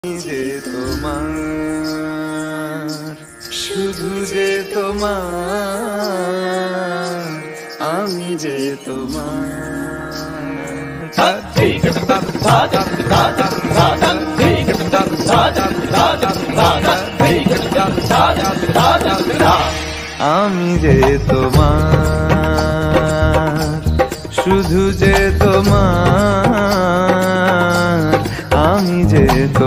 যে তোমার, শুধু যে তোমার, আমি যে তোমার। আমি যে তোমার, শুধু যে তোমার, আমি যে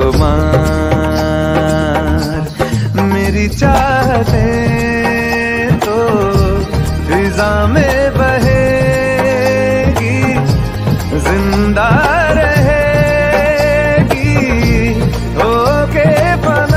তোমার। मेरी चाहते तो फिजा में बहेगी, जिंदा रहेगी होके फना।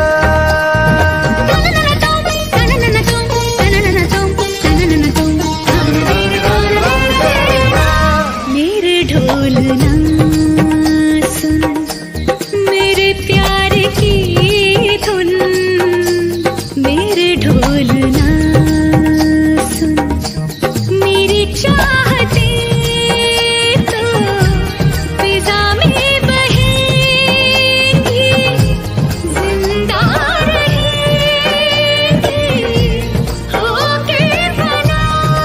मेरे ढोलना सुन, मेरे प्यार की धुन, मेरे ढोलना सुन, मेरी चाहते तो फिजा में बहेगी, जिंदा रहेगी होके फना।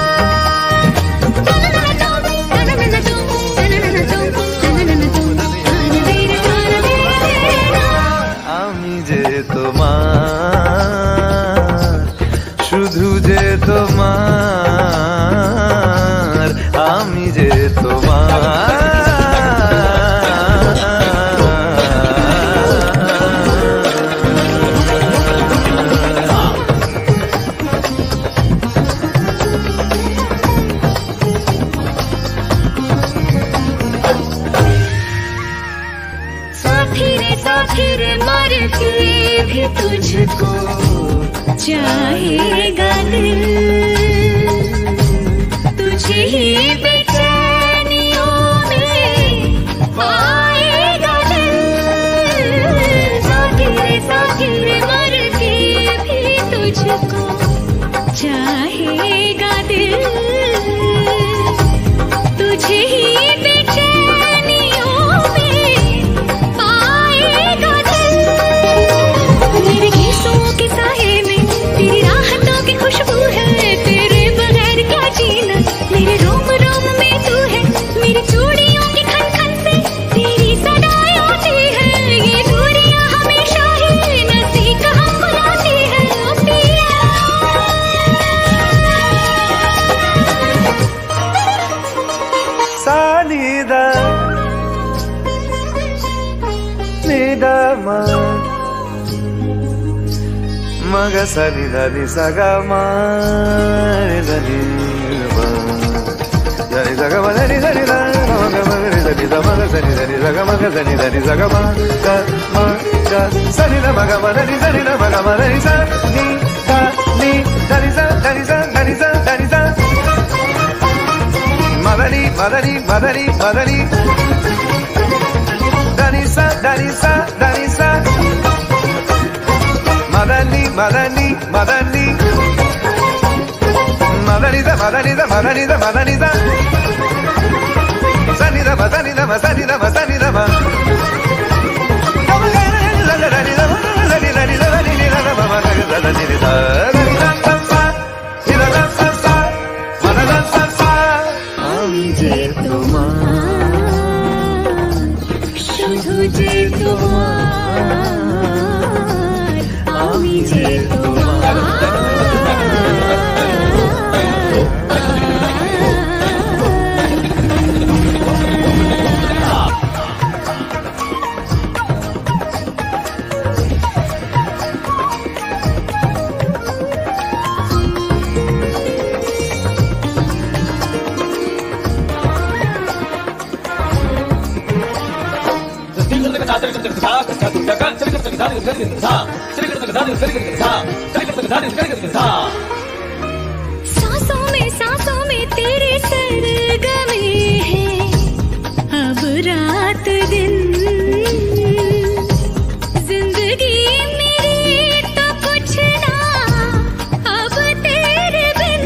আমি যে তোমার, শুধু যে তোমার, আমি যে তোমার। साथी रे मर के भी तुझको चाहेगा दिल, तुझे ही बेचैनियों में पाएगा दिल। साथी रे मर के भी तुझको चाहेगा दिल, तुझे ही मग सनि धनि सग मनि धनि धनि सग मनि धनि मग मगरि धनि मग सनि धनि सग मग सनि धनि सग म सनि ध मग मनि धनि ध मग मनि स नि धनि स धनि स धनि स धनि स मदनि मदनि मदनि मदनि धनि स धनि स धनि स मदनी मदनी मदनी मदनी द मदनी द मदनी द मदनी द सनी द मदनी द मदनी द मदनी द আমি যে তোমার, শুধু যে তোমার, আমি যে তোমার। सांसों में तेरे सरगमे हैं, अब रात दिन जिंदगी मेरी तो कुछ ना अब तेरे बिन।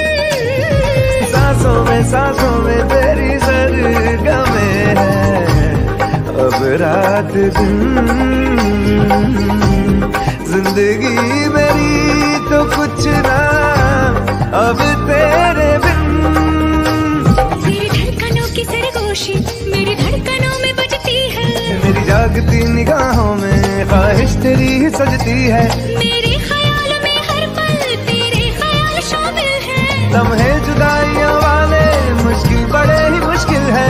सांसों में तेरी सरगमे हैं, अब रात दिन, जिंदगी मेरी तो कुछ ना अब तेरे बिन। मेरी धड़कनों की सरगोशी मेरी धड़कनों में बजती है, मेरी जागती निगाहों में ख्वाहिश तेरी ही सजती है। मेरे ख्याल में हर पल तेरे ख्याल शामिल है, लम्हे जुदाइयों वाले मुश्किल बड़े ही मुश्किल है।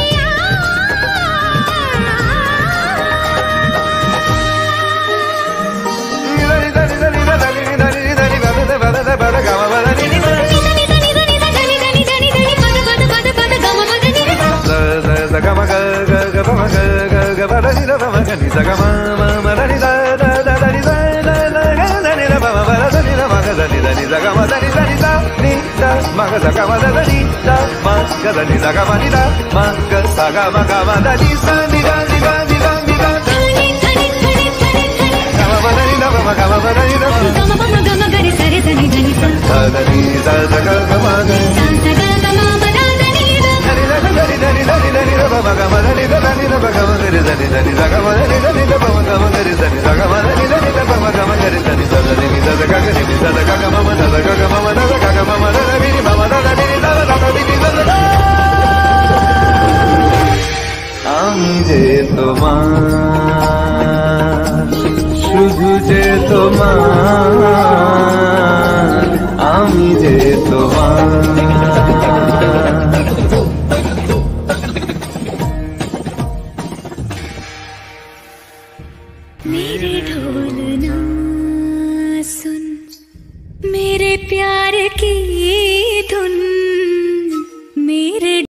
আমি যে তোমার, শুধু যে তোমার, আমি যে তোমার।